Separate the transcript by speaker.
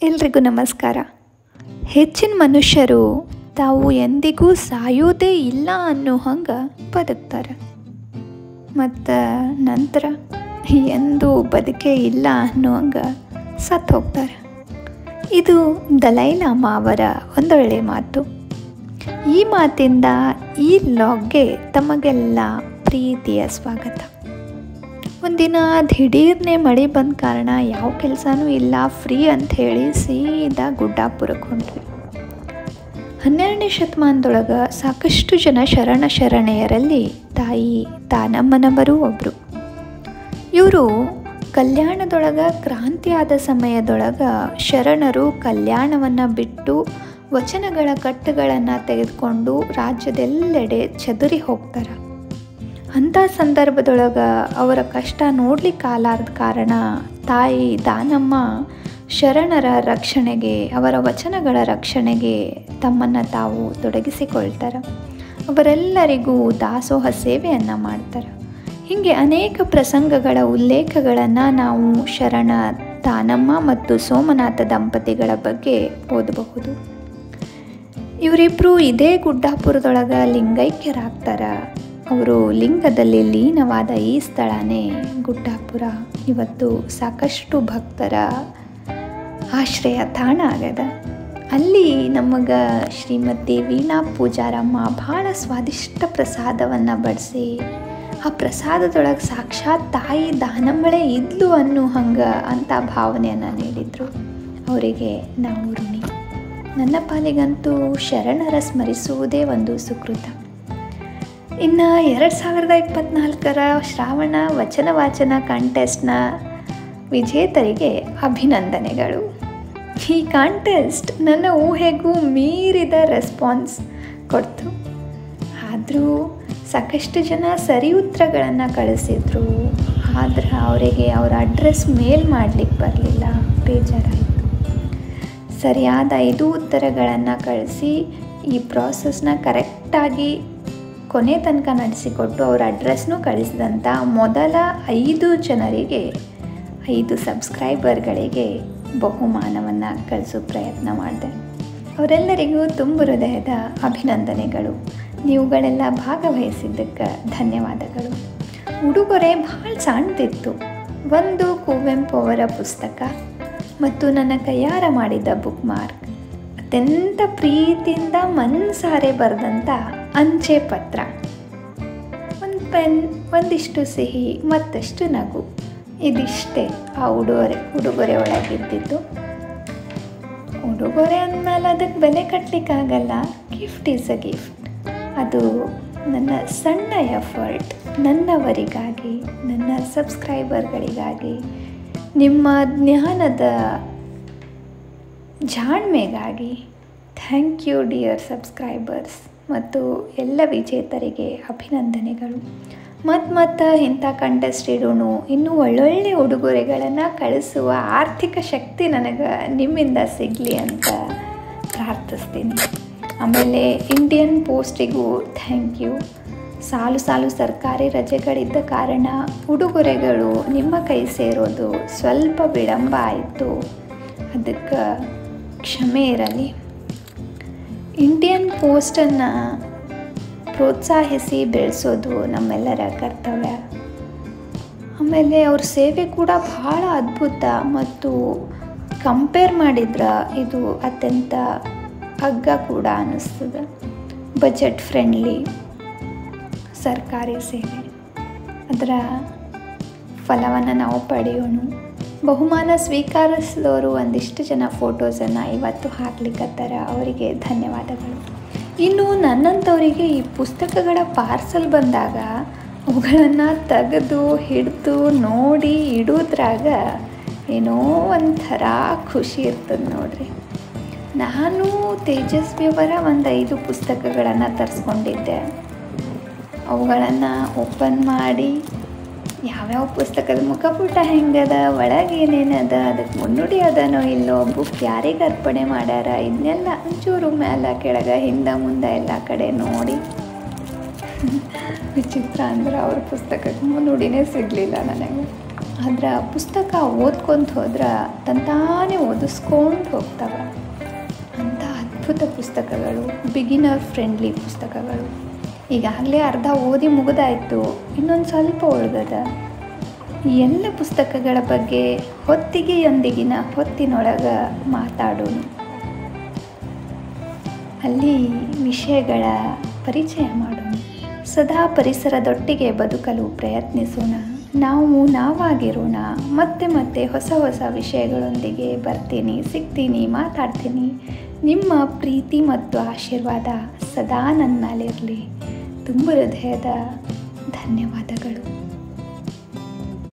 Speaker 1: ಎಲ್ರಿಗೂ ನಮಸ್ಕಾರ. ಹೆಚ್ಚಿನ ಮನುಷ್ಯರು ತಾವು ಎಂದಿಗೂ ಸಾಯೋದೇ ಇಲ್ಲ ಅನ್ನೋ ಹಂಗೆ ಬದುಕ್ತಾರೆ ಮತ್ತು ನಂತರ ಎಂದೂ ಬದುಕೇ ಇಲ್ಲ ಅನ್ನೋ ಹಂಗೆ ಸತ್ತು ಹೋಗ್ತಾರೆ. ಇದು ದಲೈ ಲಾಮಾ ಅವರ ಒಂದೊಳ್ಳೆ ಮಾತು. ಈ ಮಾತಿಂದ ಈ ಲಾಗ್ಗೆ ತಮಗೆಲ್ಲ ಪ್ರೀತಿಯ ಸ್ವಾಗತ. ಒಂದಿನ ದಿಢೀರ್ನೆ ಮಳೆ ಬಂದ ಕಾರಣ ಯಾವ ಕೆಲಸನೂ ಇಲ್ಲ, ಫ್ರೀ ಅಂಥೇಳಿ ಸೀದಾ ಗುಡ್ಡಾಪುರಕ್ಕೆ ಹೊಂಟ್ವಿ. 12ನೇ ಶತಮಾನದೊಳಗೆ ಸಾಕಷ್ಟು ಜನ ಶರಣೆಯರಲ್ಲಿ ತಾಯಿ ದಾನಮ್ಮನವರೂ ಒಬ್ಬರು. ಇವರು ಕಲ್ಯಾಣದೊಳಗೆ ಕ್ರಾಂತಿ ಆದ ಸಮಯದೊಳಗೆ ಶರಣರು ಕಲ್ಯಾಣವನ್ನು ಬಿಟ್ಟು ವಚನಗಳ ಕಟ್ಟುಗಳನ್ನು ತೆಗೆದುಕೊಂಡು ರಾಜ್ಯದೆಲ್ಲೆಡೆ ಚದುರಿ ಹೋಗ್ತಾರೆ. ಅಂಥ ಸಂದರ್ಭದೊಳಗೆ ಅವರ ಕಷ್ಟ ನೋಡಲಿಕ್ಕಾಲಾರದ ಕಾರಣ ತಾಯಿ ದಾನಮ್ಮ ಶರಣರ ರಕ್ಷಣೆಗೆ, ಅವರ ವಚನಗಳ ರಕ್ಷಣೆಗೆ ತಮ್ಮನ್ನು ತಾವು ತೊಡಗಿಸಿಕೊಳ್ತಾರೆ. ಅವರೆಲ್ಲರಿಗೂ ದಾಸೋಹ ಸೇವೆಯನ್ನು ಮಾಡ್ತಾರೆ. ಹೀಗೆ ಅನೇಕ ಪ್ರಸಂಗಗಳ ಉಲ್ಲೇಖಗಳನ್ನು ನಾವು ಶರಣ ದಾನಮ್ಮ ಮತ್ತು ಸೋಮನಾಥ ದಂಪತಿಗಳ ಬಗ್ಗೆ ಓದಬಹುದು. ಇವರಿಬ್ಬರು ಇದೇ ಗುಡ್ಡಾಪುರದೊಳಗೆ ಲಿಂಗೈಕ್ಯರಾಗ್ತಾರೆ. ಅವರು ಲಿಂಗದಲ್ಲಿ ಲೀನವಾದ ಈ ಸ್ಥಳನೇ ಗುಡ್ಡಾಪುರ. ಇವತ್ತು ಸಾಕಷ್ಟು ಭಕ್ತರ ಆಶ್ರಯ ತಾಣ ಆಗ್ಯದ. ಅಲ್ಲಿ ನಮಗೆ ಶ್ರೀಮತಿ ವೀಣಾ ಪೂಜಾರಮ್ಮ ಭಾಳ ಸ್ವಾದಿಷ್ಟ ಪ್ರಸಾದವನ್ನು ಬಡಿಸಿ ಆ ಪ್ರಸಾದದೊಳಗೆ ಸಾಕ್ಷಾತ್ ತಾಯಿ ದಾನಮ್ಮಳೆ ಇದ್ಲು ಅನ್ನೋ ಹಂಗೆ ಅಂಥ ಭಾವನೆಯನ್ನು ನೀಡಿದರು. ಅವರಿಗೆ ನಾವು ಋಣಿ. ನನ್ನ ಪಾಲಿಗಂತೂ ಶರಣರ ಸ್ಮರಿಸುವುದೇ ಒಂದು ಸುಕೃತ. ಇನ್ನು 2024 ಶ್ರಾವಣ ವಚನ ವಾಚನ ಕಾಂಟೆಸ್ಟ್ನ ವಿಜೇತರಿಗೆ ಅಭಿನಂದನೆಗಳು. ಈ ಕಾಂಟೆಸ್ಟ್ ನನ್ನ ಊಹೆಗೂ ಮೀರಿದ ರೆಸ್ಪಾನ್ಸ್ ಕೊಡ್ತು. ಆದರೂ ಸಾಕಷ್ಟು ಜನ ಸರಿ ಉತ್ತರಗಳನ್ನು ಕಳಿಸಿದ್ರು. ಆದರೆ ಅವರಿಗೆ ಅವರ ಅಡ್ರೆಸ್ ಮೇಲ್ ಮಾಡಲಿಕ್ಕೆ ಬರಲಿಲ್ಲ, ಬೇಜಾರಾಯಿತು. ಸರಿಯಾದ 5 ಉತ್ತರಗಳನ್ನು ಕಳಿಸಿ ಈ ಪ್ರಾಸೆಸ್ನ ಕರೆಕ್ಟಾಗಿ ಕೊನೆ ತನಕ ನಡೆಸಿಕೊಟ್ಟು ಅವರ ಅಡ್ರೆಸ್ನೂ ಕಳಿಸಿದಂಥ ಮೊದಲ 5 ಜನರಿಗೆ, 5 ಸಬ್ಸ್ಕ್ರೈಬರ್ಗಳಿಗೆ ಬಹುಮಾನವನ್ನು ಕಳಿಸೋ ಪ್ರಯತ್ನ ಮಾಡಿದೆ. ಅವರೆಲ್ಲರಿಗೂ ತುಂಬ ಹೃದಯದ ಅಭಿನಂದನೆಗಳು. ನೀವುಗಳೆಲ್ಲ ಭಾಗವಹಿಸಿದ್ದಕ್ಕೆ ಧನ್ಯವಾದಗಳು. ಉಡುಗೊರೆ ಭಾಳ ಸಣ್ಣದಿತ್ತು. ಒಂದು ಕುವೆಂಪು ಅವರ ಪುಸ್ತಕ ಮತ್ತು ನನ್ನ ಕೈಯಾರ ಮಾಡಿದ ಬುಕ್ ಮಾರ್ಕ್, ಅತ್ಯಂತ ಪ್ರೀತಿಯಿಂದ ಮನಸಾರೆ ಬರೆದಂಥ ಅಂಚೆ ಪತ್ರ, ಒಂದು ಪೆನ್, ಒಂದಿಷ್ಟು ಸಿಹಿ, ಮತ್ತಷ್ಟು ನಗು. ಇದಿಷ್ಟೇ ಆ ಉಡುಗೊರೆ ಒಳಗಿದ್ದಿದ್ದು. ಉಡುಗೊರೆ ಅಂದಮೇಲೆ ಅದಕ್ಕೆ ಬೆಲೆ ಕಟ್ಟಲಿಕ್ಕಾಗಲ್ಲ. Gift is a gift. ಅದು ನನ್ನ ಸಣ್ಣ ಎಫರ್ಟ್, ನನ್ನವರಿಗಾಗಿ, ನನ್ನ ಸಬ್ಸ್ಕ್ರೈಬರ್ಗಳಿಗಾಗಿ, ನಿಮ್ಮ ಜ್ಞಾನದ ಜಾಣ್ಮೆಗಾಗಿ. Thank you dear subscribers. ಮತ್ತು ಎಲ್ಲ ವಿಜೇತರಿಗೆ ಅಭಿನಂದನೆಗಳು. ಮತ್ತು ಇಂಥ ಕಂಟೆಸ್ಟ್ ಇಡೋಣ, ಇನ್ನೂ ಒಳ್ಳೊಳ್ಳೆ ಉಡುಗೊರೆಗಳನ್ನು ಕಳಿಸುವ ಆರ್ಥಿಕ ಶಕ್ತಿ ನನಗೆ ನಿಮ್ಮಿಂದ ಸಿಗಲಿ ಅಂತ ಪ್ರಾರ್ಥಿಸ್ತೀನಿ. ಆಮೇಲೆ ಇಂಡಿಯನ್ ಪೋಸ್ಟಿಗೂ ಥ್ಯಾಂಕ್ ಯು. ಸಾಲು ಸರ್ಕಾರಿ ರಜೆಗಳಿದ್ದ ಕಾರಣ ಉಡುಗೊರೆಗಳು ನಿಮ್ಮ ಕೈ ಸೇರೋದು ಸ್ವಲ್ಪ ವಿಳಂಬ ಆಯಿತು. ಅದಕ್ಕೆ ಕ್ಷಮೆ ಇರಲಿ. ಇಂಡಿಯನ್ ಪೋಸ್ಟನ್ನು ಪ್ರೋತ್ಸಾಹಿಸಿ ಬೆಳೆಸೋದು ನಮ್ಮೆಲ್ಲರ ಕರ್ತವ್ಯ. ಆಮೇಲೆ ಅವ್ರ ಸೇವೆ ಕೂಡ ಭಾಳ ಅದ್ಭುತ ಮತ್ತು ಕಂಪೇರ್ ಮಾಡಿದ್ರೆ ಇದು ಅತ್ಯಂತ ಅಗ್ಗ ಕೂಡ ಅನ್ನಿಸ್ತದೆ. ಬಜೆಟ್ ಫ್ರೆಂಡ್ಲಿ ಸರ್ಕಾರಿ ಸೇವೆ, ಅದರ ಫಲವನ್ನು ನಾವು ಪಡೆಯೋಣ. ಬಹುಮಾನ ಸ್ವೀಕರಿಸಿದವರು ಒಂದಿಷ್ಟು ಜನ ಫೋಟೋಸನ್ನು ಇವತ್ತು ಹಾಕ್ಲಿಕ್ಕತ್ತಾರ. ಅವರಿಗೆ ಧನ್ಯವಾದಗಳು. ಇನ್ನು ನನ್ನಂಥವರಿಗೆ ಈ ಪುಸ್ತಕಗಳ ಪಾರ್ಸಲ್ ಬಂದಾಗ ಅವುಗಳನ್ನು ತೆಗೆದು ಹಿಡಿದು ನೋಡಿ ಇಡೋದ್ರಾಗ ಏನೋ ಒಂಥರ ಖುಷಿ ಇರ್ತದೆ ನೋಡ್ರಿ. ನಾನು ತೇಜಸ್ವಿಯವರ ಒಂದು 5 ಪುಸ್ತಕಗಳನ್ನು ತರಿಸ್ಕೊಂಡಿದ್ದೆ. ಅವುಗಳನ್ನು ಓಪನ್ ಮಾಡಿ ಯಾವ್ಯಾವ ಪುಸ್ತಕದ ಮುಖಪುಟ ಹೆಂಗದ, ಒಳಗೆ ಏನೇನದ, ಅದಕ್ಕೆ ಮುನ್ನುಡಿ ಅದನೋ ಇಲ್ಲೋ, ಬುಕ್ ಯಾರಿಗೆ ಅರ್ಪಣೆ ಮಾಡ್ಯಾರ, ಇದನ್ನೆಲ್ಲ ಒಂಚೂರು ಮೇಲೆ ಕೆಳಗೆ ಹಿಂದೆ ಮುಂದೆ ಎಲ್ಲ ಕಡೆ ನೋಡಿ. ವಿಚಿತ್ರ ಅಂದ್ರೆ ಅವ್ರ ಪುಸ್ತಕಕ್ಕೆ ಮುನ್ನುಡಿನೇ ಸಿಗಲಿಲ್ಲ ನನಗೆ. ಅದರ ಪುಸ್ತಕ ಓದ್ಕೊಂತ ಹೋದ್ರೆ ತಂತಾನೇ ಓದಿಸ್ಕೊಂಡು ಹೋಗ್ತವೆ. ಅಂಥ ಅದ್ಭುತ ಪುಸ್ತಕಗಳು, ಬಿಗಿನರ್ ಫ್ರೆಂಡ್ಲಿ ಪುಸ್ತಕಗಳು. ಈಗಾಗಲೇ ಅರ್ಧ ಓದಿ ಮುಗಿದಾಯಿತು, ಇನ್ನೊಂದು ಸ್ವಲ್ಪ ಉಳ್ದದ. ಎಲ್ಲ ಪುಸ್ತಕಗಳ ಬಗ್ಗೆ ಹೊತ್ತಿಗೆಯೊಂದಿಗಿನ ಹೊತ್ತಿನೊಳಗೆ ಮಾತಾಡೋಣ. ಅಲ್ಲಿ ವಿಷಯಗಳ ಪರಿಚಯ ಮಾಡೋಣ. ಸದಾ ಪರಿಸರದೊಟ್ಟಿಗೆ ಬದುಕಲು ಪ್ರಯತ್ನಿಸೋಣ. ನಾವು ನಾವಾಗಿರೋಣ. ಮತ್ತೆ ಮತ್ತೆ ಹೊಸ ಹೊಸ ವಿಷಯಗಳೊಂದಿಗೆ ಬರ್ತೀನಿ, ಸಿಗ್ತೀನಿ, ಮಾತಾಡ್ತೀನಿ. ನಿಮ್ಮ ಪ್ರೀತಿ ಮತ್ತು ಆಶೀರ್ವಾದ ಸದಾ ನನ್ನ ಮೇಲಿರಲಿ. ತುಂಬ ಹೃದಯದ ಧನ್ಯವಾದಗಳು.